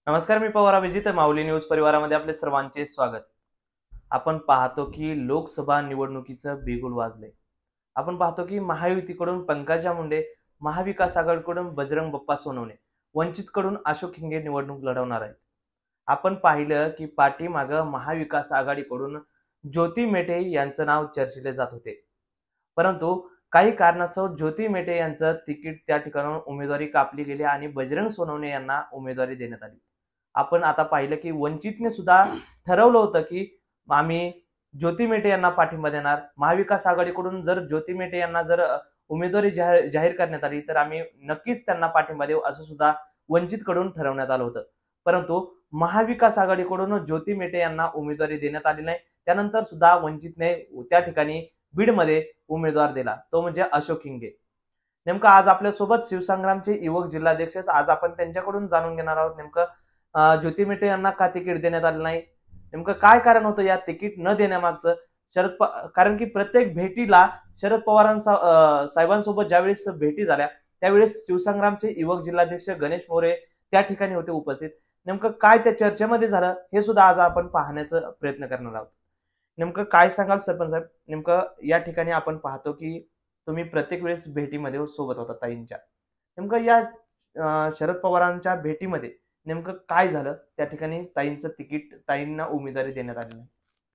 नमस्कार, मी पवार अभिजित. माऊली न्यूज परिवारामध्ये आपले सर्वांचे स्वागत. आपण पाहतो की लोकसभा निवडणुकीचं बिगुल वाजले. आपण पाहतो की महायुतीकडून पंकजा मुंडे, महाविकास आघाडीकडून बजरंग बाप्पा सोनवणे, वंचितकडून अशोक हिंगे निवडणूक लढवणार आहेत. आपण पाहिलं की पाठीमागं महाविकास आघाडीकडून ज्योती मेटे यांचं नाव चर्चिले जात होते. परंतु काही कारणास्तव ज्योती मेटे यांचं तिकीट त्या ठिकाणाहून उमेदवारी कापली गेली आणि बजरंग सोनवणे यांना उमेदवारी देण्यात आली. आपण आता पाहिलं की वंचितने सुद्धा ठरवलं होतं की आम्ही ज्योती मेटे यांना पाठिंबा देणार. महाविकास आघाडीकडून जर ज्योती मेटे यांना जर उमेदवारी जाहीर करण्यात आली तर आम्ही नक्कीच त्यांना पाठिंबा देऊ असं सुद्धा वंचितकडून ठरवण्यात आलं होतं. परंतु महाविकास आघाडीकडून ज्योती मेटे यांना उमेदवारी देण्यात आली नाही. त्यानंतर सुद्धा वंचितने त्या ठिकाणी बीडमध्ये उमेदवार दिला, तो म्हणजे अशोक हिंगे. नेमकं आज आपल्यासोबत शिवसंग्रामचे युवक जिल्हाध्यक्ष आहेत. आज आपण त्यांच्याकडून जाणून घेणार आहोत नेमकं ज्योती मेटे यांना का तिकीट देण्यात आलं नाही, नेमकं काय कारण होतं या तिकीट न देण्यामागचं. कारण की प्रत्येक भेटीला शरद पवारांचा साहेबांसोबत ज्यावेळेस भेटी झाल्या त्यावेळेस शिवसंग्रामचे युवक जिल्हाध्यक्ष गणेश मोरे त्या ठिकाणी होते उपस्थित. नेमकं काय त्या चर्चेमध्ये झालं हे सुद्धा आज आपण पाहण्याचा प्रयत्न करणार आहोत. नेमकं काय सांगाल सरपंच साहेब? नेमकं या ठिकाणी आपण पाहतो की तुम्ही प्रत्येक वेळेस भेटीमध्ये सोबत होता ताईंच्या. नेमकं या शरद पवारांच्या भेटीमध्ये नेमकं काय झालं? त्या ठिकाणी ताईंचं तिकीट ताईंना उमेदवारी देण्यात आली नाही.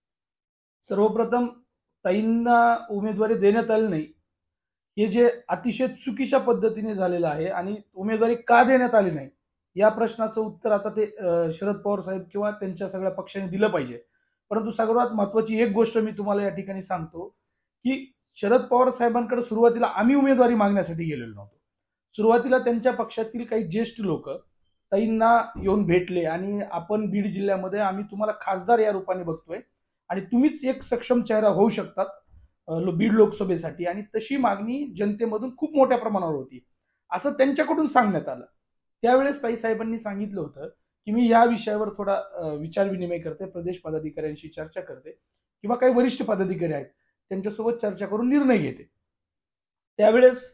सर्वप्रथम ताईंना उमेदवारी देण्यात आली नाही हे जे अतिशय चुकीच्या पद्धतीने झालेलं आहे आणि उमेदवारी का देण्यात आली नाही या प्रश्नाचं उत्तर आता ते शरद पवार साहेब किंवा त्यांच्या सगळ्या पक्षाने दिलं पाहिजे. परंतु सर्वात महत्वाची एक गोष्ट मी तुम्हाला या ठिकाणी सांगतो की शरद पवार साहेबांकडे सुरुवातीला आम्ही उमेदवारी मागण्यासाठी गेलेलो नव्हतो. सुरुवातीला त्यांच्या पक्षातील काही ज्येष्ठ लोक ताईंना येऊन भेटले आणि आपण बीड जिल्ह्यामध्ये आम्ही तुम्हाला खासदार या रूपाने बघतोय आणि तुम्हीच एक सक्षम चेहरा होऊ शकतात बीड लोकसभेसाठी, आणि तशी मागणी जनतेमधून खूप मोठ्या प्रमाणावर होती असं त्यांच्याकडून सांगण्यात आलं. त्यावेळेस ताई साहेबांनी सांगितलं होतं की मी या विषयावर थोडा विचार विनिमय करते, प्रदेश पदाधिकाऱ्यांशी चर्चा करते किंवा काही वरिष्ठ पदाधिकारी आहेत त्यांच्यासोबत चर्चा करून निर्णय घेते. त्यावेळेस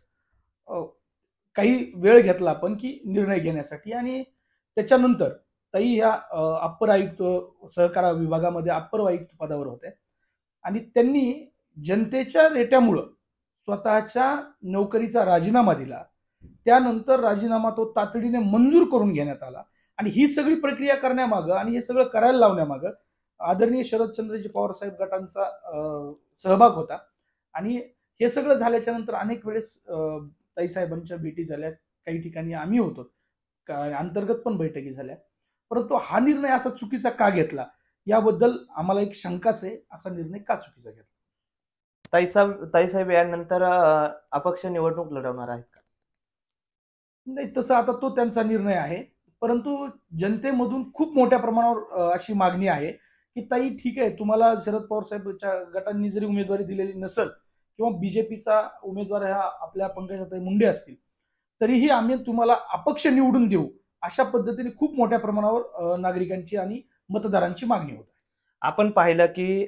काही वेळ घेतला आपण की निर्णय घेण्यासाठी, आणि त्याच्यानंतर ताई ह्या अप्पर आयुक्त सहकार विभागामध्ये अप्पर आयुक्त पदावर होते आणि त्यांनी जनतेच्या रेट्यामुळं स्वतःच्या नोकरीचा राजीनामा दिला. त्यानंतर राजीनामा तो तातडीने मंजूर करून घेण्यात आला आणि ही सगळी प्रक्रिया करण्यामागं आणि हे सगळं करायला लावण्यामागं आदरणीय शरदचंद्रजी पवार साहेब गटांचा सहभाग होता. आणि हे सगळं झाल्याच्या नंतर अनेक वेळेस ताई साहेबांच्या भेटी झाल्या, काही ठिकाणी आम्ही होतो, अंतर्गत पण बैठकी झाल्या. परंतु हा निर्णय असा चुकीचा का घेतला याबद्दल आम्हाला एक शंकाच आहे. असा निर्णय का चुकीचा घेतला? ताईसाहेब यानंतर अपक्ष निवडणूक लढवणार आहेत का? नाही, तसं आता तो त्यांचा निर्णय आहे. परंतु जनतेमधून खूप मोठ्या प्रमाणावर अशी मागणी आहे की ताई ठीक आहे, तुम्हाला शरद पवार साहेबच्या गटांनी जरी उमेदवारी दिलेली नसेल किंवा बीजेपीचा उमेदवार हा आपल्या पंकजाताई मुंडे असतील तरीही आम्ही तुम्हाला अपक्ष निवडून देऊ, अशा पद्धतीने खूप मोठ्या प्रमाणावर नागरिकांची आणि मतदारांची मागणी होत आहे. आपण पाहिलं की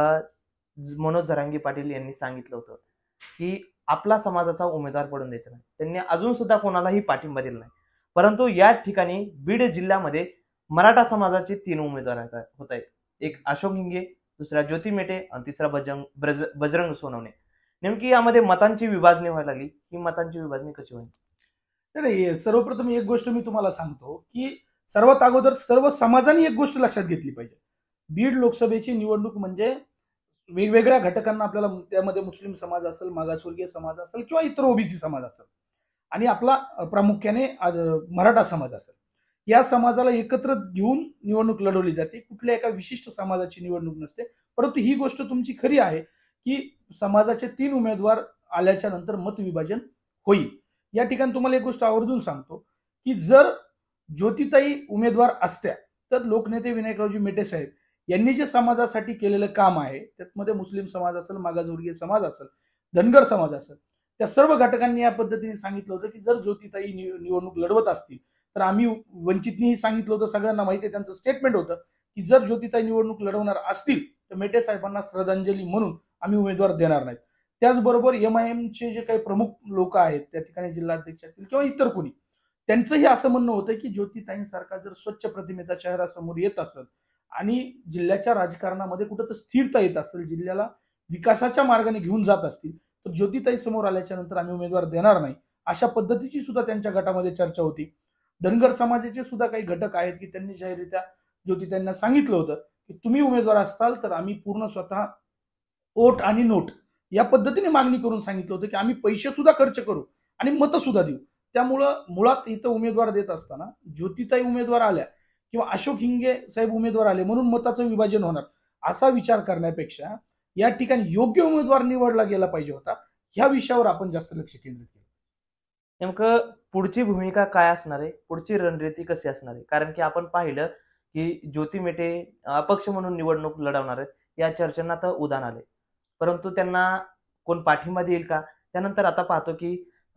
मनोज जरांगे पाटील यांनी सांगितलं होतं की आपला समाजाचा उमेदवार पडून द्यायचा नाही. त्यांनी अजून सुद्धा कोणालाही पाठिंबा दिला नाही. परंतु या ठिकाणी बीड जिल्ह्यामध्ये मराठा समाजाचे 3 उमेदवार होत आहेत. एक अशोक हिंगे, दुसरा ज्योती मेटे आणि तिसरा बजरंग सोनवणे. नेमकी यामध्ये मतांची विभाजणी व्हायला लागली. ही मतांची विभाजणी कशी होईल? नाही, सर्वप्रथम एक गोष्ट मी तुम्हाला सांगतो की सर्वात अगोदर सर्व समाजाने एक गोष्ट लक्षात घेतली पाहिजे. बीड लोकसभेची निवडणूक म्हणजे वेगवेगळ्या घटकांना, आपल्याला त्यामध्ये मुस्लिम समाज असेल, मागासवर्गीय समाज असेल किंवा इतर ओबीसी समाज असेल आणि आपला प्रामुख्याने मराठा समाज असेल, या समाजाला एकत्र घेऊन निवडणूक लढवली जाते. कुठल्या एका विशिष्ट समाजाची निवडणूक नसते. परंतु ही गोष्ट तुमची खरी आहे की समाजाचे 3 उमेदवार आल्याच्या नंतर मतविभाजन होईल. या ठिकाणी तुम्हाला एक गोष्ट आवर्जून सांगतो की जर ज्योतिताई उमेदवार असत्या तर लोकनेते विनायकरावजी मेटे साहेब यांनी जे समाजासाठी केलेलं काम आहे, त्यामध्ये मुस्लिम समाज असेल, मागासवर्गीय समाज असेल, धनगर समाज असेल, त्या सर्व घटकांनी या पद्धतीने सांगितलं होतं की जर ज्योतिताई निवडणूक लढवत असतील तर आम्ही, वंचितनीही सांगितलं होतं, सगळ्यांना माहिती आहे, त्यांचं स्टेटमेंट होतं की जर ज्योतिताई निवडणूक लढवणार असतील तर मेटे साहेबांना श्रद्धांजली म्हणून आम्ही उमेदवार देणार नाहीत. त्याचबरोबर एमआयएमचे जे काही प्रमुख लोक आहेत त्या ठिकाणी, जिल्हाध्यक्ष असतील किंवा इतर कोणी, त्यांचंही असं म्हणणं होतं की ज्योतिताईंसारखा जर स्वच्छ प्रतिमेचा चेहरा समोर येत असेल आणि जिल्ह्याच्या राजकारणामध्ये कुठं तर स्थिरता येत असेल, जिल्ह्याला विकासाच्या मार्गाने घेऊन जात असतील, तर ज्योतिताई समोर आल्याच्या नंतर आम्ही उमेदवार देणार नाही, अशा पद्धतीची सुद्धा त्यांच्या गटामध्ये चर्चा होती. धनगर समाजाचे सुद्धा काही घटक आहेत की त्यांनी जाहीररित्या ज्योतिताईंना सांगितलं होतं की तुम्ही उमेदवार असताल तर आम्ही पूर्ण स्वतः ओट आणि नोट या पद्धतीने मागणी करून सांगितलं होतं की आम्ही पैसे सुद्धा खर्च करू आणि मतं सुद्धा देऊ. त्यामुळं मुळात इथं उमेदवार देत असताना ज्योतिताई उमेदवार आल्या किंवा अशोक हिंगे साहेब उमेदवार आले म्हणून मताचं विभाजन होणार असा विचार करण्यापेक्षा या ठिकाणी योग्य उमेदवार निवडला गेला पाहिजे होता, ह्या विषयावर आपण जास्त लक्ष केंद्रित केलं. नेमकं पुढची भूमिका काय असणार आहे, पुढची रणनीती कशी असणार आहे? कारण की आपण पाहिलं की ज्योती मेटे अपक्ष म्हणून निवडणूक लढवणार आहेत, या चर्चांना तर उधाण आले. परंतु त्यांना कोण पाठिंबा देईल का? त्यानंतर आता पाहतो की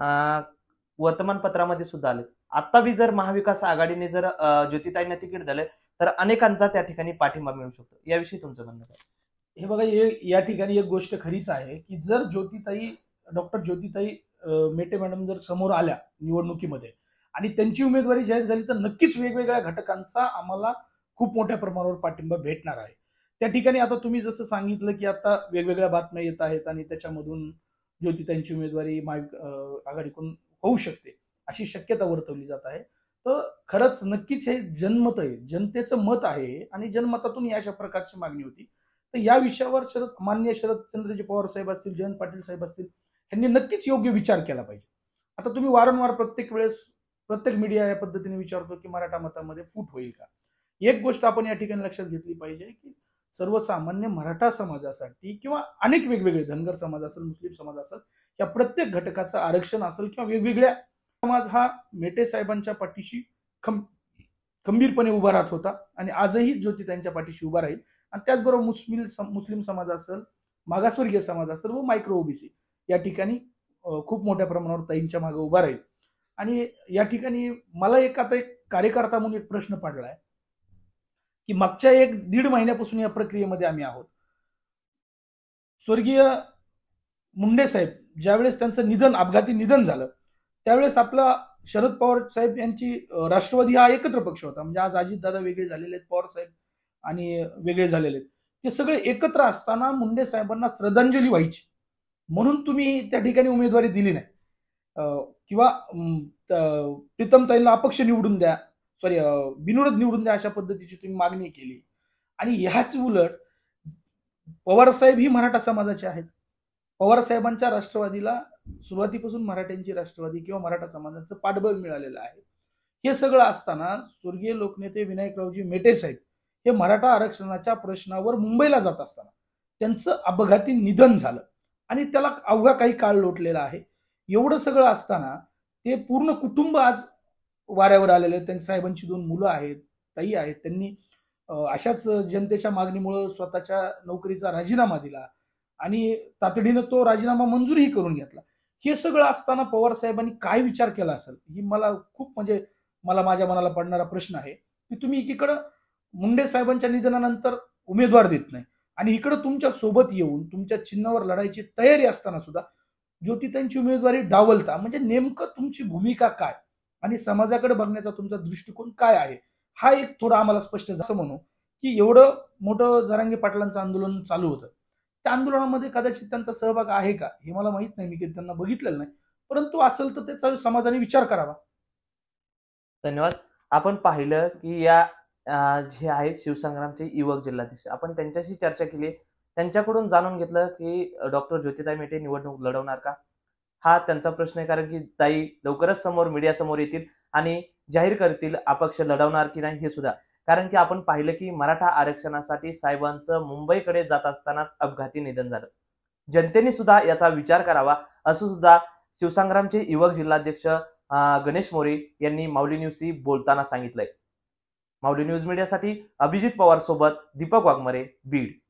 वर्तमानपत्रामध्ये सुद्धा आले. आता बी जर महाविकास आघाडीने जर ज्योतिताईंना तिकीट दिलं तर अनेकांचा त्या ठिकाणी पाठिंबा मिळू शकतो. याविषयी तुमचं म्हणणं काय? हे बघा, या ठिकाणी एक गोष्ट खरीच आहे की जर डॉक्टर ज्योतिताई मेटे मॅडम जर समोर आल्या निवडणुकीमध्ये आणि त्यांची उमेदवारी जाहीर झाली तर नक्कीच वेगवेगळ्या घटकांचा आम्हाला खूप मोठ्या प्रमाणावर पाठिंबा भेटणार आहे. त्या ठिकाणी आता तुम्ही जसं सांगितलं की आता वेगवेगळ्या बातम्या येत आहेत आणि त्याच्यामधून ज्योतिताईंची उमेदवारी आघाडीकडून होऊ शकते अशी शक्यता वर्तवली जात आहे. तर खरंच नक्कीच हे जनमत आहे, जनतेचं मत आहे आणि जनमतातून या अशा प्रकारची मागणी होती. तर या विषयावर माननीय शरदचंद्रजी पवार साहेब असतील, जयंत पाटील साहेब असतील, यांनी नक्कीच योग्य विचार केला पाहिजे. आता तुम्ही वारंवार प्रत्येक वेळेस प्रत्येक मीडिया या पद्धतीने विचारतो की मराठा मतामध्ये फूट होईल का? एक गोष्ट आपण या ठिकाणी लक्षात घेतली पाहिजे की सर्वसामान्य मराठा समाजासाठी किंवा अनेक वेगवेगळे धनगर समाज असेल, मुस्लिम समाज असेल, या प्रत्येक घटकाचं आरक्षण असेल किंवा वेगवेगळ्या समाज हा मेटे साहेबांच्या पाठीशी खंबीरपणे उभा राहत होता आणि आजही ज्योतिताईंच्या पाठीशी उभा राहील. आणि त्याचबरोबर मुस्लिम समाज असेल, मागासवर्गीय समाज असेल व मायक्रो ओबीसी या ठिकाणी खूप मोठ्या प्रमाणावर ताईंच्या मागे उभा राहील. आणि या ठिकाणी मला आता एक कार्यकर्ता म्हणून एक प्रश्न पडलाय की मागच्या 1-1.5 महिन्यापासून या प्रक्रियेमध्ये आम्ही आहोत. स्वर्गीय मुंडे साहेब ज्यावेळेस त्यांचं अपघाती निधन झालं त्यावेळेस आपला शरद पवार साहेब यांची राष्ट्रवादी हा एकत्र पक्ष होता. म्हणजे आज अजितदादा वेगळे झालेले आहेत, पवार साहेब आणि वेगळे झालेले आहेत, ते सगळे एकत्र असताना मुंडे साहेबांना श्रद्धांजली व्हायची म्हणून तुम्ही त्या ठिकाणी उमेदवारी दिली नाही किंवा प्रीतमताईंना अपक्ष निवडून द्या, बिनविरोध निवडून द्या अशा पद्धतीची तुम्ही मागणी केली. आणि ह्याच उलट पवार साहेब ही मराठा समाजाचे आहेत. पवार साहेबांच्या राष्ट्रवादीला सुरुवातीपासून मराठ्यांची राष्ट्रवादी किंवा मराठा समाजाचं पाठबळ मिळालेलं आहे. हे सगळं असताना स्वर्गीय लोकनेते विनायकरावजी मेटे साहेब हे मराठा आरक्षणाच्या प्रश्नावर मुंबईला जात असताना त्यांचं अपघाती निधन झालं आणि त्याला अवघा काही काळ लोटलेला आहे. एवढं सगळं असताना ते पूर्ण कुटुंब आज वाऱ्यावर आलेले आहेत. त्यांच्या साहेबांची 2 मुलं आहेत, ताई आहेत. त्यांनी अशाच जनतेच्या मागणीमुळे स्वतःच्या नोकरीचा राजीनामा दिला आणि तातडीनं तो राजीनामा मंजूरही करून घेतला. हे सगळं असताना पवार साहेबांनी काय विचार केला असेल ही मला खूप माझ्या मनाला पडणारा प्रश्न आहे की तुम्ही एकीकडं मुंडे साहेबांच्या निधनानंतर उमेदवार देत नाही आणि इकडं तुमच्या सोबत येऊन तुमच्या चिन्हावर लढायची तयारी असताना सुद्धा ज्योतिताईंची उमेदवारी डावलता. म्हणजे नेमकं तुमची भूमिका काय आणि समाजाकडे बघण्याचा तुमचा दृष्टिकोन काय आहे, हा एक थोडा आम्हाला स्पष्ट असं म्हणू की एवढं मोठं जरांगे पाटलांचं आंदोलन चालू होतं, त्या आंदोलनामध्ये कदाचित त्यांचा सहभाग आहे का हे मला माहित नाही, मी कधी त्यांना बघितलेलं नाही, परंतु असेल तर त्याचा समाजाने विचार करावा. धन्यवाद. आपण पाहिलं की या जे आहेत शिवसंग्रामचे युवक जिल्हाध्यक्ष, आपण त्यांच्याशी चर्चा केली, त्यांच्याकडून जाणून घेतलं की डॉक्टर ज्योतिताई मेटे निवडणूक लढवणार का? हा त्यांचा प्रश्न आहे, कारण की ताई लवकरच मीडिया समोर येतील आणि जाहीर करतील अपक्ष लढवणार की नाही हे सुद्धा. कारण की आपण पाहिलं की मराठा आरक्षणासाठी साहेबांचं मुंबईकडे जात असतानाच अपघाती निधन झालं. जनतेने सुद्धा याचा विचार करावा असं सुद्धा शिवसंग्रामचे युवक जिल्हाध्यक्ष गणेश मोरे यांनी माऊली न्यूजशी बोलताना सांगितलंय. माऊली न्यूज मीडियासाठी अभिजित पवार सोबत दीपक वाघमारे, बीड.